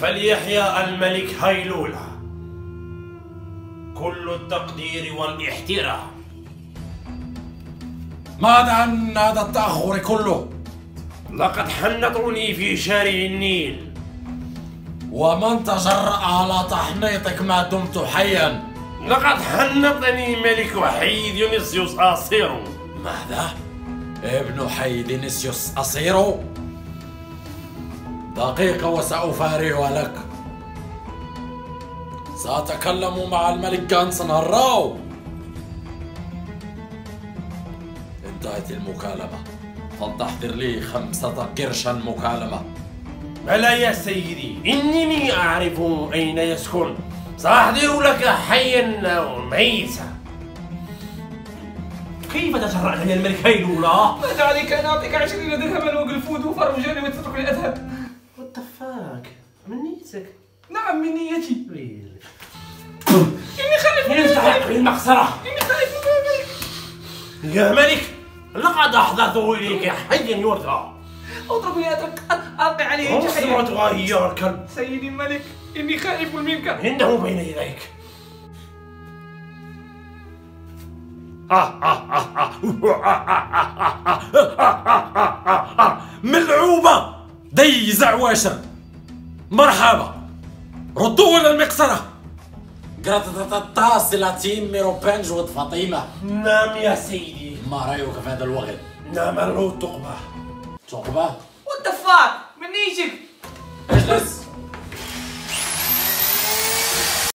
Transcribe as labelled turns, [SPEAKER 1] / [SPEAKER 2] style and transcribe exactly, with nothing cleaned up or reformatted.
[SPEAKER 1] فليحيى الملك هيلولا. كل التقدير والاحترام.
[SPEAKER 2] ماذا عن هذا التأخر كله؟
[SPEAKER 1] لقد حنطوني في شارع النيل.
[SPEAKER 2] ومن تجرأ على تحنيطك ما دمت حيا؟
[SPEAKER 1] لقد حنطني ملك حي ديونيسيوس أصيرو.
[SPEAKER 2] ماذا؟ ابن حي ديونيسيوس أصيرو؟ دقيقة وسأفارقها لك. سأتكلم مع الملك جانسن هراو. انتهت المكالمة، فلتحضر لي خمسة قرشا مكالمة.
[SPEAKER 1] بلى يا سيدي، إنني أعرف أين يسكن. سأحضر لك حيا أو ميتا. كيف تجرأت يا الملك هيلولا؟
[SPEAKER 3] ماذا عليك أن أعطيك عشرين درهما وقلفود وفرجاني وتتركني أذهب؟
[SPEAKER 1] What the fuck؟ من نيتك؟
[SPEAKER 3] نعم من نيتي.
[SPEAKER 1] إني
[SPEAKER 3] خائف من
[SPEAKER 1] يستحق المخسرة.
[SPEAKER 3] إني خائف من الملك.
[SPEAKER 1] يا ملك، لقد أحدثوا إليك حيا يرثى.
[SPEAKER 3] اتركني أترك ألقي عليه
[SPEAKER 1] عصمتها
[SPEAKER 3] جحيا.
[SPEAKER 1] هي الكلب.
[SPEAKER 3] سيدي الملك، إني خائف منك.
[SPEAKER 1] إنه بين يديك.
[SPEAKER 2] ملعوبة دي زعواشة. مرحبا، ردوا إلى المقصرة. قرطة سلاتين ميرو بنج ود فاطمة.
[SPEAKER 1] نعم يا سيدي.
[SPEAKER 2] ما رأيك في هذا الوقت؟
[SPEAKER 1] نعم له تقبة.
[SPEAKER 2] تقبة؟
[SPEAKER 3] What the fuck؟ من نيتك.
[SPEAKER 2] اجلس.